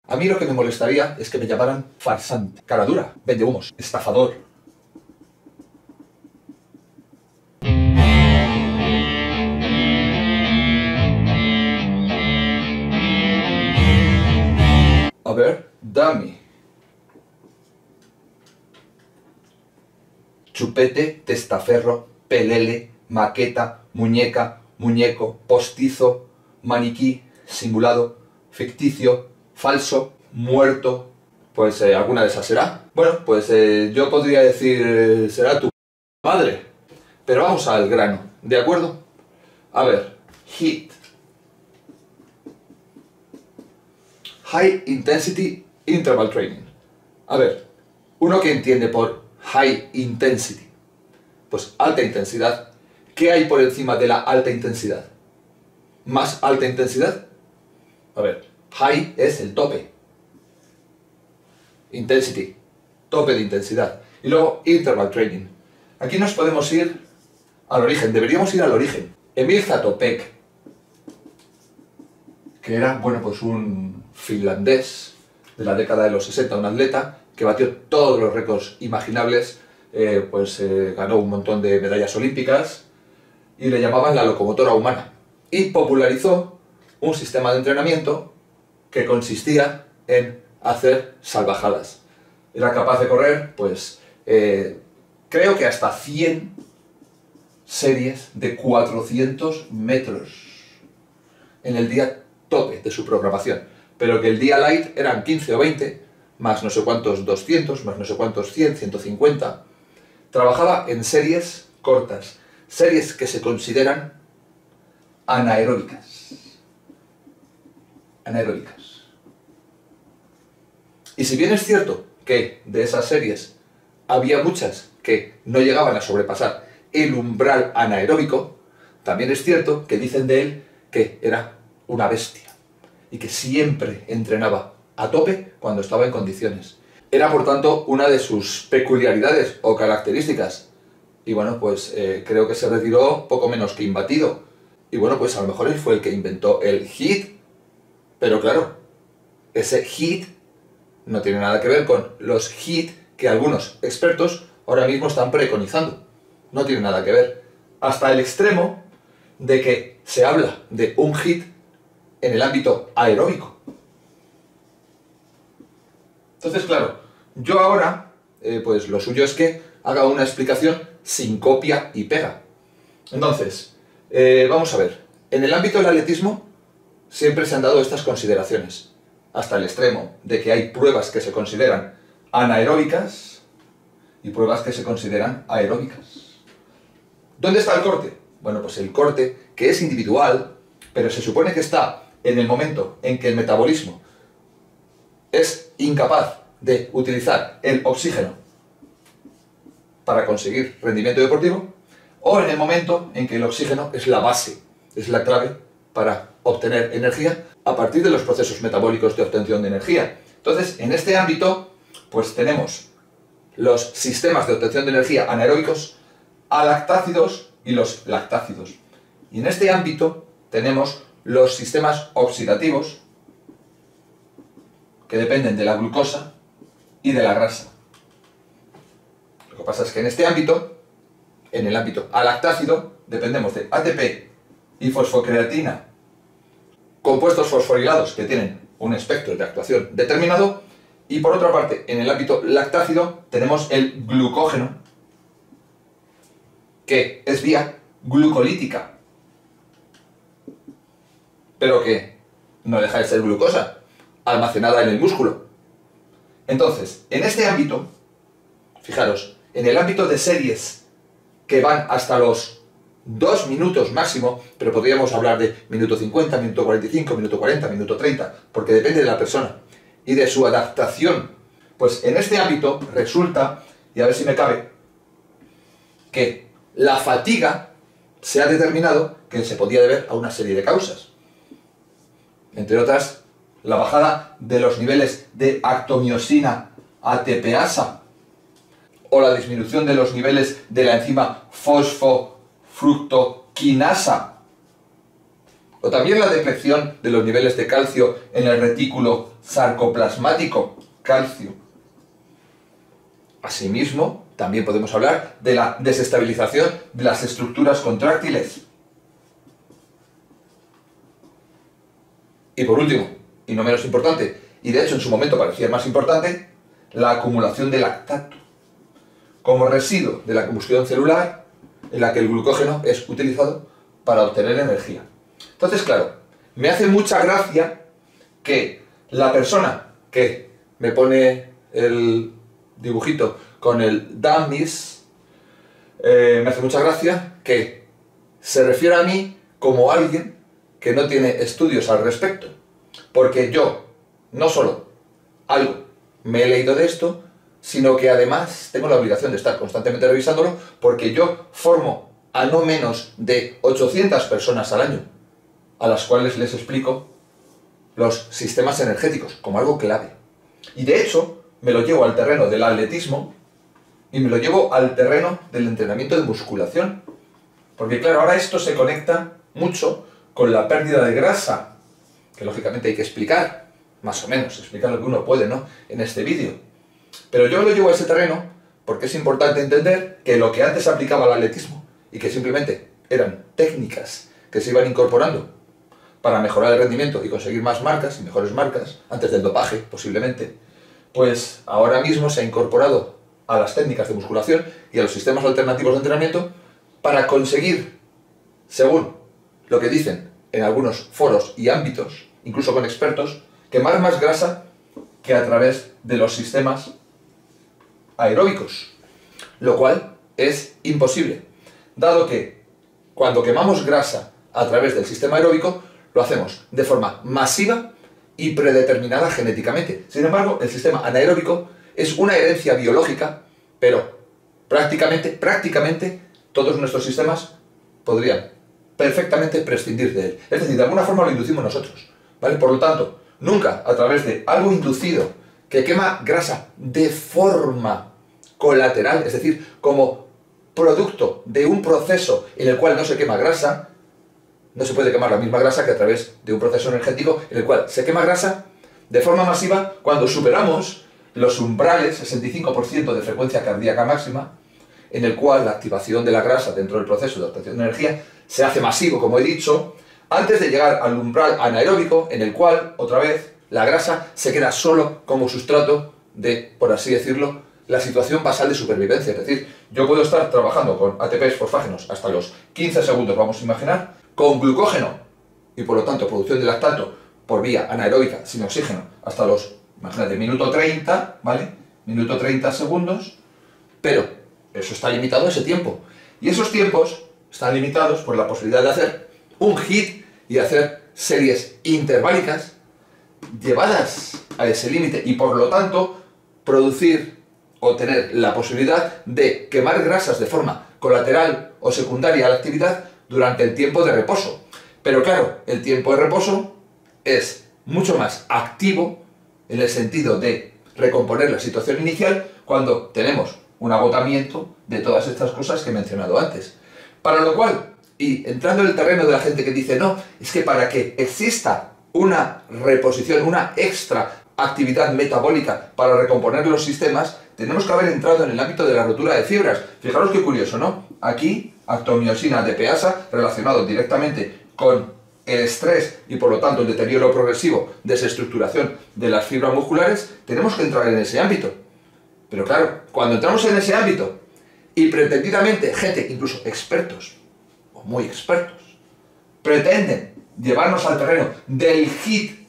A mí lo que me molestaría es que me llamaran farsante, cara dura, vendehumos, estafador. A ver, dummy. Chupete, testaferro, pelele, maqueta, muñeca, muñeco, postizo, maniquí, simulado, ficticio, falso, muerto. Pues alguna de esas será. Bueno, pues yo podría decir será tu madre. Pero vamos al grano, ¿de acuerdo? A ver, HIIT. High Intensity Interval Training. A ver, uno que entiende por High Intensity, pues alta intensidad. ¿Qué hay por encima de la alta intensidad? ¿Más alta intensidad? A ver, High es el tope. Intensity, tope de intensidad. Y luego Interval Training. Aquí nos podemos ir al origen, deberíamos ir al origen. Emil Zatopek, que era, bueno, pues un finlandés de la década de los 60, un atleta que batió todos los récords imaginables, ganó un montón de medallas olímpicas y le llamaban la locomotora humana. Y popularizó un sistema de entrenamiento que consistía en hacer salvajadas. Era capaz de correr, pues, creo que hasta 100 series de 400 metros en el día tope de su programación, pero que el día light eran 15 o 20, más no sé cuántos 200, más no sé cuántos 100, 150. Trabajaba en series cortas, series que se consideran anaeróbicas. Anaeróbicas. Y si bien es cierto que de esas series había muchas que no llegaban a sobrepasar el umbral anaeróbico, también es cierto que dicen de él que era una bestia y que siempre entrenaba a tope cuando estaba en condiciones. Era por tanto una de sus peculiaridades o características. Y bueno, pues creo que se retiró poco menos que imbatido. Y bueno, pues a lo mejor él fue el que inventó el HIIT. Pero claro, ese HIIT no tiene nada que ver con los HIIT que algunos expertos ahora mismo están preconizando. No tiene nada que ver. Hasta el extremo de que se habla de un HIIT en el ámbito aeróbico. Entonces, claro, yo ahora, pues lo suyo es que haga una explicación sin copia y pega. Entonces, vamos a ver. En el ámbito del atletismo siempre se han dado estas consideraciones, hasta el extremo de que hay pruebas que se consideran anaeróbicas y pruebas que se consideran aeróbicas. ¿Dónde está el corte? Bueno, pues el corte, que es individual, pero se supone que está en el momento en que el metabolismo es incapaz de utilizar el oxígeno para conseguir rendimiento deportivo, o en el momento en que el oxígeno es la base, es la clave para obtener energía a partir de los procesos metabólicos de obtención de energía. Entonces, en este ámbito, pues tenemos los sistemas de obtención de energía anaeróbicos, alactácidos y los lactácidos. Y en este ámbito tenemos los sistemas oxidativos, que dependen de la glucosa y de la grasa. Lo que pasa es que en este ámbito, en el ámbito alactácido, dependemos de ATP y fosfocreatina, compuestos fosforilados que tienen un espectro de actuación determinado, y por otra parte, en el ámbito lactácido, tenemos el glucógeno, que es vía glucolítica, pero que no deja de ser glucosa, almacenada en el músculo. Entonces, en este ámbito, fijaros, en el ámbito de series que van hasta los 2 minutos máximo, pero podríamos hablar de minuto 50, minuto 45, minuto 40, minuto 30, porque depende de la persona y de su adaptación. Pues en este ámbito resulta, y a ver si me cabe, que la fatiga se ha determinado que se podía deber a una serie de causas. Entre otras, la bajada de los niveles de actomiosina ATPasa o la disminución de los niveles de la enzima fosfofructoquinasa, o también la deflexión de los niveles de calcio en el retículo sarcoplasmático calcio. Asimismo, también podemos hablar de la desestabilización de las estructuras contráctiles. Y por último, y no menos importante, y de hecho en su momento parecía más importante, la acumulación de lactato, como residuo de la combustión celular en la que el glucógeno es utilizado para obtener energía. Entonces, claro, me hace mucha gracia que la persona que me pone el dibujito con el dummies, me hace mucha gracia que se refiera a mí como alguien que no tiene estudios al respecto, porque yo no solo algo me he leído de esto, sino que además tengo la obligación de estar constantemente revisándolo, porque yo formo a no menos de 800 personas al año, a las cuales les explico los sistemas energéticos como algo clave. Y de hecho, me lo llevo al terreno del atletismo y me lo llevo al terreno del entrenamiento de musculación. Porque claro, ahora esto se conecta mucho con la pérdida de grasa, que lógicamente hay que explicar, más o menos, explicar lo que uno puede, ¿no?, en este vídeo. Pero yo lo llevo a ese terreno porque es importante entender que lo que antes se aplicaba al atletismo y que simplemente eran técnicas que se iban incorporando para mejorar el rendimiento y conseguir más marcas y mejores marcas, antes del dopaje posiblemente, pues ahora mismo se ha incorporado a las técnicas de musculación y a los sistemas alternativos de entrenamiento para conseguir, según lo que dicen en algunos foros y ámbitos, incluso con expertos, quemar más grasa que a través de los sistemas aeróbicos, lo cual es imposible, dado que cuando quemamos grasa a través del sistema aeróbico lo hacemos de forma masiva y predeterminada genéticamente. Sin embargo, el sistema anaeróbico es una herencia biológica, pero prácticamente todos nuestros sistemas podrían perfectamente prescindir de él. Es decir, de alguna forma lo inducimos nosotros, ¿vale? Por lo tanto, nunca a través de algo inducido que quema grasa de forma colateral, es decir, como producto de un proceso en el cual no se quema grasa, no se puede quemar la misma grasa que a través de un proceso energético en el cual se quema grasa de forma masiva cuando superamos los umbrales, 65% de frecuencia cardíaca máxima, en el cual la activación de la grasa dentro del proceso de obtención de energía se hace masivo, como he dicho, antes de llegar al umbral anaeróbico, en el cual, otra vez, la grasa se queda solo como sustrato de, por así decirlo, la situación basal de supervivencia. Es decir, yo puedo estar trabajando con ATPs fosfágenos hasta los 15 segundos, vamos a imaginar, con glucógeno y por lo tanto producción de lactato por vía anaeróbica sin oxígeno hasta los, imagínate, minuto 30, ¿vale? Minuto 30 segundos, pero eso está limitado a ese tiempo. Y esos tiempos están limitados por la posibilidad de hacer un HIIT y hacer series interválicas llevadas a ese límite y por lo tanto producir o tener la posibilidad de quemar grasas de forma colateral o secundaria a la actividad durante el tiempo de reposo. Pero claro, el tiempo de reposo es mucho más activo en el sentido de recomponer la situación inicial cuando tenemos un agotamiento de todas estas cosas que he mencionado antes. Para lo cual, y entrando en el terreno de la gente que dice no, es que para que exista una reposición, una extra actividad metabólica para recomponer los sistemas, tenemos que haber entrado en el ámbito de la rotura de fibras. Fijaros qué curioso, ¿no? Aquí, actomiosina DPasa, relacionado directamente con el estrés y por lo tanto el deterioro progresivo, desestructuración de las fibras musculares, tenemos que entrar en ese ámbito. Pero claro, cuando entramos en ese ámbito y pretendidamente gente, incluso expertos o muy expertos, pretenden llevarnos al terreno del HIIT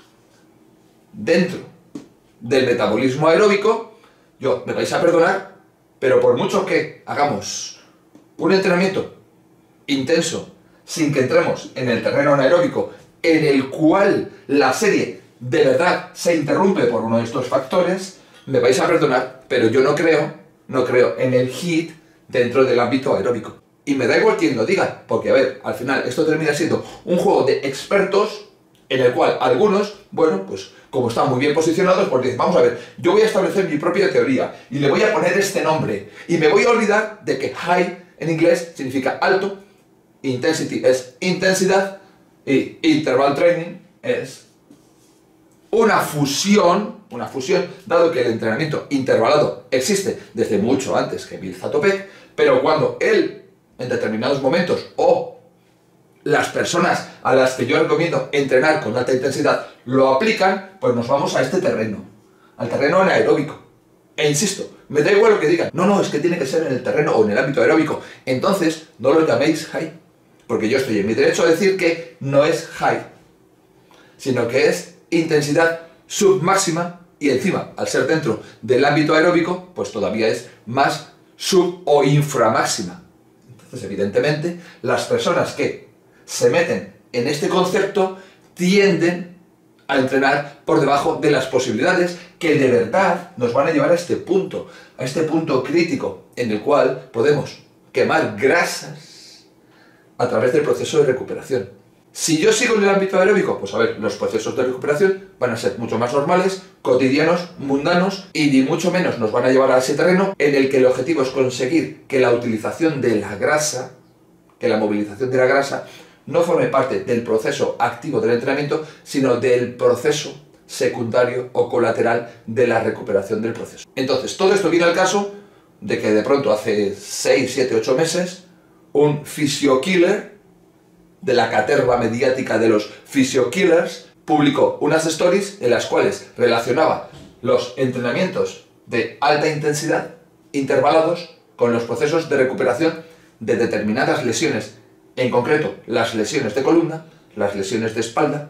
dentro del metabolismo aeróbico, me vais a perdonar, pero por mucho que hagamos un entrenamiento intenso sin que entremos en el terreno anaeróbico en el cual la serie de verdad se interrumpe por uno de estos factores, me vais a perdonar, pero yo no creo en el HIIT dentro del ámbito aeróbico. Y me da igual quien lo diga, porque a ver, al final esto termina siendo un juego de expertos en el cual algunos, bueno, pues como están muy bien posicionados, pues dicen, vamos a ver, yo voy a establecer mi propia teoría y le voy a poner este nombre y me voy a olvidar de que high en inglés significa alto, intensity es intensidad y interval training es una fusión, dado que el entrenamiento intervalado existe desde mucho antes que Bill Zatopek, pero cuando él, en determinados momentos, o las personas a las que yo recomiendo entrenar con alta intensidad lo aplican, pues nos vamos a este terreno, al terreno anaeróbico. E insisto, me da igual lo que digan, no, es que tiene que ser en el terreno o en el ámbito aeróbico. Entonces, no lo llaméis high, porque yo estoy en mi derecho a decir que no es high, sino que es intensidad submáxima y encima, al ser dentro del ámbito aeróbico, pues todavía es más sub o inframáxima. Entonces, evidentemente, las personas que se meten en este concepto tienden a entrenar por debajo de las posibilidades que de verdad nos van a llevar a este punto crítico en el cual podemos quemar grasas a través del proceso de recuperación. Si yo sigo en el ámbito aeróbico, pues a ver, los procesos de recuperación van a ser mucho más normales, cotidianos, mundanos, y ni mucho menos nos van a llevar a ese terreno en el que el objetivo es conseguir que la utilización de la grasa, que la movilización de la grasa, no forme parte del proceso activo del entrenamiento, sino del proceso secundario o colateral de la recuperación del proceso. Entonces, todo esto viene al caso de que de pronto hace 6, 7, 8 meses, un physio-killer de la caterva mediática de los physio-killers publicó unas stories en las cuales relacionaba los entrenamientos de alta intensidad intervalados con los procesos de recuperación de determinadas lesiones, en concreto las lesiones de columna, las lesiones de espalda,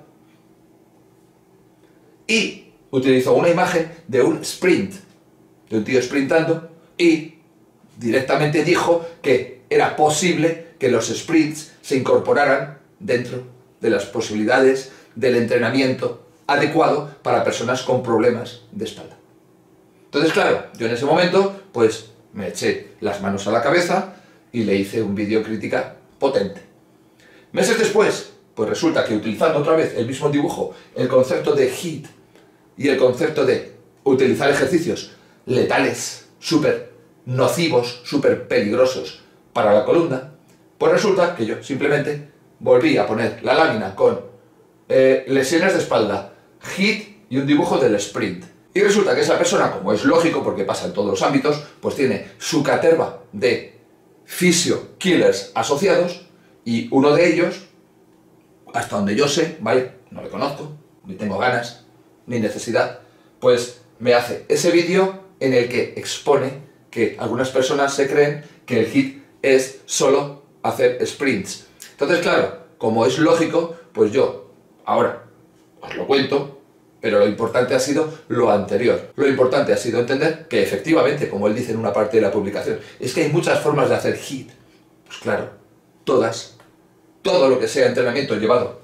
y utilizó una imagen de un sprint, de un tío sprintando, y directamente dijo que era posible que los sprints se incorporaran dentro de las posibilidades del entrenamiento adecuado para personas con problemas de espalda. Entonces, claro, yo en ese momento, pues me eché las manos a la cabeza y le hice un vídeo crítica potente. Meses después, pues resulta que utilizando otra vez el mismo dibujo, el concepto de HIIT y el concepto de utilizar ejercicios letales, súper nocivos, súper peligrosos para la columna, pues resulta que yo simplemente volví a poner la lámina con lesiones de espalda, HIIT y un dibujo del sprint. Y resulta que esa persona, como es lógico porque pasa en todos los ámbitos, pues tiene su caterva de physio-killers asociados, y uno de ellos, hasta donde yo sé, ¿vale? No le conozco, ni tengo ganas, ni necesidad, pues me hace ese vídeo en el que expone que algunas personas se creen que el HIIT es solo hacer sprints. Entonces, claro, como es lógico, pues yo ahora os lo cuento, pero lo importante ha sido lo anterior. Lo importante ha sido entender que efectivamente, como él dice en una parte de la publicación, es que hay muchas formas de hacer HIIT. Pues claro, todas. Todo lo que sea entrenamiento llevado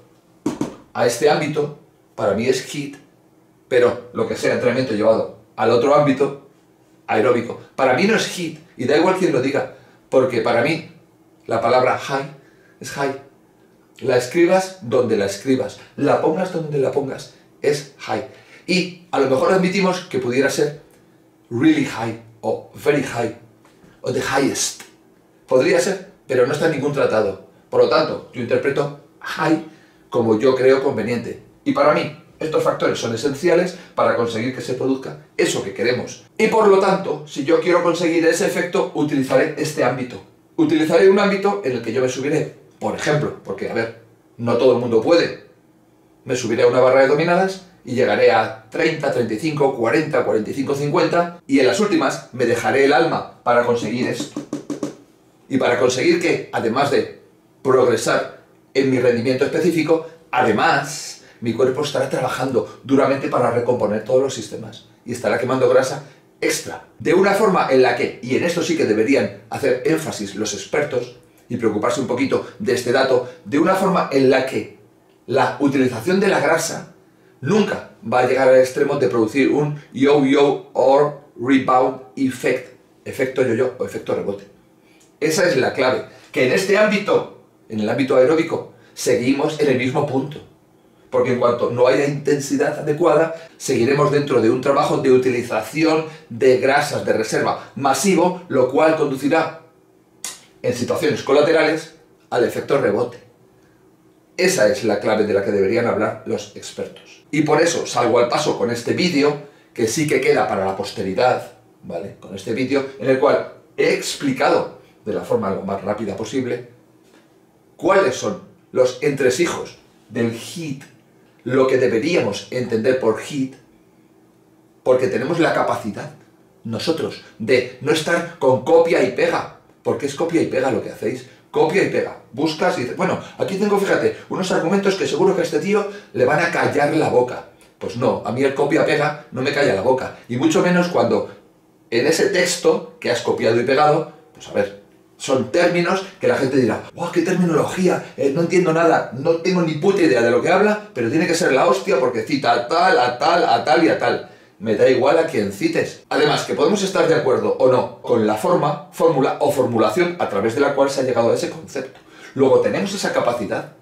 a este ámbito, para mí es HIIT, pero lo que sea entrenamiento llevado al otro ámbito, aeróbico, para mí no es HIIT, y da igual quien lo diga, porque para mí la palabra high es high. La escribas donde la escribas, la pongas donde la pongas, es high. Y a lo mejor admitimos que pudiera ser really high, o very high, o the highest. Podría ser, pero no está en ningún tratado. Por lo tanto, yo interpreto high como yo creo conveniente. Y para mí, estos factores son esenciales para conseguir que se produzca eso que queremos. Y por lo tanto, si yo quiero conseguir ese efecto, utilizaré este ámbito. Utilizaré un ámbito en el que yo me subiré, por ejemplo, porque, a ver, no todo el mundo puede. Me subiré a una barra de dominadas y llegaré a 30, 35, 40, 45, 50, y en las últimas me dejaré el alma para conseguir esto. Y para conseguir que, además de progresar en mi rendimiento específico, además, mi cuerpo estará trabajando duramente para recomponer todos los sistemas y estará quemando grasa extra. De una forma en la que, y en esto sí que deberían hacer énfasis los expertos y preocuparse un poquito de este dato, de una forma en la que la utilización de la grasa nunca va a llegar al extremo de producir un yo-yo or rebound effect, efecto yo-yo o efecto rebote. Esa es la clave, que en este ámbito, en el ámbito aeróbico, seguimos en el mismo punto. Porque en cuanto no haya intensidad adecuada, seguiremos dentro de un trabajo de utilización de grasas de reserva masivo, lo cual conducirá, en situaciones colaterales, al efecto rebote. Esa es la clave de la que deberían hablar los expertos. Y por eso salgo al paso con este vídeo, que sí que queda para la posteridad, ¿vale? Con este vídeo en el cual he explicado de la forma lo más rápida posible cuáles son los entresijos del HEAT, lo que deberíamos entender por HEAT, porque tenemos la capacidad nosotros de no estar con copia y pega, porque es copia y pega lo que hacéis, copia y pega, buscas y dices, bueno, aquí tengo, fíjate, unos argumentos que seguro que a este tío le van a callar la boca. Pues no, a mí el copia-pega no me calla la boca, y mucho menos cuando en ese texto que has copiado y pegado, pues a ver, son términos que la gente dirá, ¡guau, qué terminología! No entiendo nada, no tengo ni puta idea de lo que habla, pero tiene que ser la hostia porque cita a tal, a tal, a tal y a tal. Me da igual a quien cites. Además, que podemos estar de acuerdo o no con la fórmula o formulación a través de la cual se ha llegado a ese concepto. Luego tenemos esa capacidad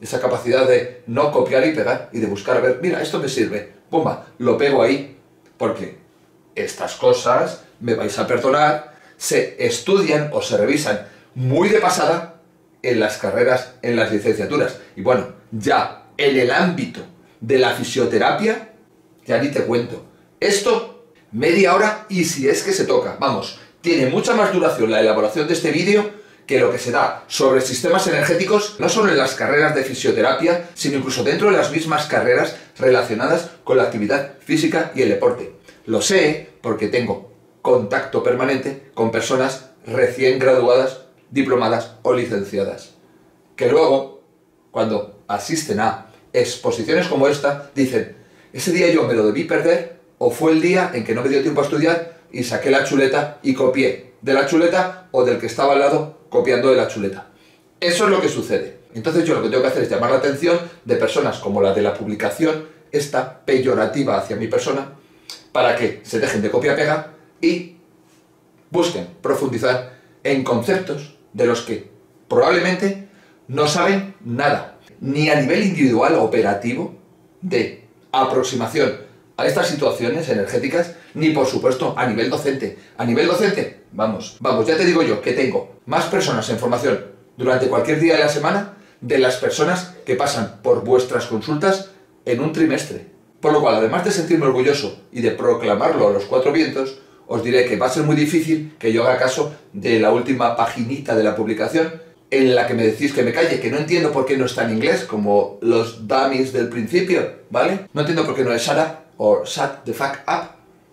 de no copiar y pegar y de buscar, a ver, mira, esto me sirve, pumba, lo pego ahí, porque estas cosas, me vais a perdonar, se estudian o se revisan muy de pasada en las carreras, en las licenciaturas. Y bueno, ya en el ámbito de la fisioterapia, ya ni te cuento. Esto, media hora y si es que se toca. Vamos, tiene mucha más duración la elaboración de este vídeo que lo que se da sobre sistemas energéticos, no solo en las carreras de fisioterapia, sino incluso dentro de las mismas carreras relacionadas con la actividad física y el deporte. Lo sé porque tengo contacto permanente con personas recién graduadas, diplomadas o licenciadas, que luego, cuando asisten a exposiciones como esta, dicen, ese día yo me lo debí perder, o fue el día en que no me dio tiempo a estudiar y saqué la chuleta y copié de la chuleta o del que estaba al lado copiando de la chuleta. Eso es lo que sucede. Entonces yo lo que tengo que hacer es llamar la atención de personas como la de la publicación, esta peyorativa hacia mi persona, para que se dejen de copia-pega y busquen profundizar en conceptos de los que probablemente no saben nada, ni a nivel individual operativo de aproximación a estas situaciones energéticas, ni por supuesto a nivel docente. A nivel docente, vamos, ya te digo yo que tengo más personas en formación durante cualquier día de la semana de las personas que pasan por vuestras consultas en un trimestre. Por lo cual, además de sentirme orgulloso y de proclamarlo a los cuatro vientos, os diré que va a ser muy difícil que yo haga caso de la última paginita de la publicación en la que me decís que me calle, que no entiendo por qué no está en inglés, como los dummies del principio, ¿vale? No entiendo por qué no es shut up o shut the fuck up.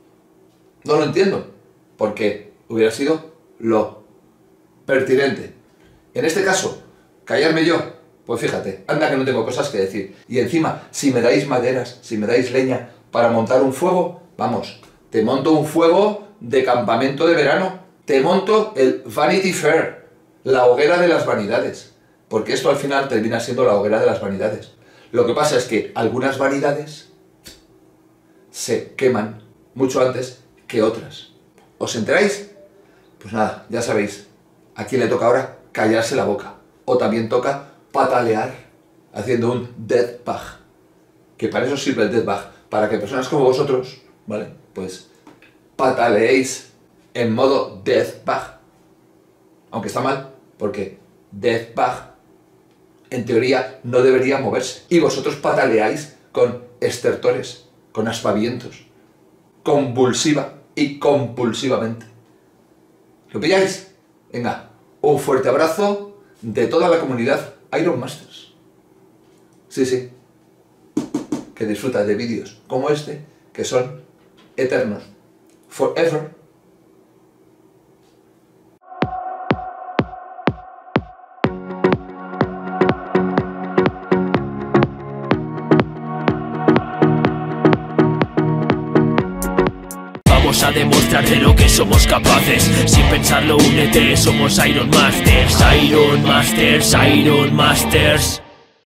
No lo entiendo, porque hubiera sido lo pertinente. En este caso, callarme yo, pues fíjate, anda que no tengo cosas que decir. Y encima, si me dais maderas, si me dais leña para montar un fuego, vamos, te monto un fuego de campamento de verano, te monto el Vanity Fair, la hoguera de las vanidades, porque esto al final termina siendo la hoguera de las vanidades. Lo que pasa es que algunas vanidades se queman mucho antes que otras. ¿Os enteráis? Pues nada, ya sabéis, a quién le toca ahora callarse la boca, o también toca patalear haciendo un death bug, que para eso sirve el death bug, para que personas como vosotros, ¿vale? Pues pataleéis en modo death bug, aunque está mal, porque death bug en teoría no debería moverse, y vosotros pataleáis con estertores, con aspavientos, convulsiva y compulsivamente. ¿Lo pilláis? Venga, un fuerte abrazo de toda la comunidad Iron Masters. Sí, sí, que disfruta de vídeos como este, que son eternos, forever. Vamos a demostrar de lo que somos capaces. Sin pensarlo, únete, somos Iron Masters. Iron Masters, Iron Masters.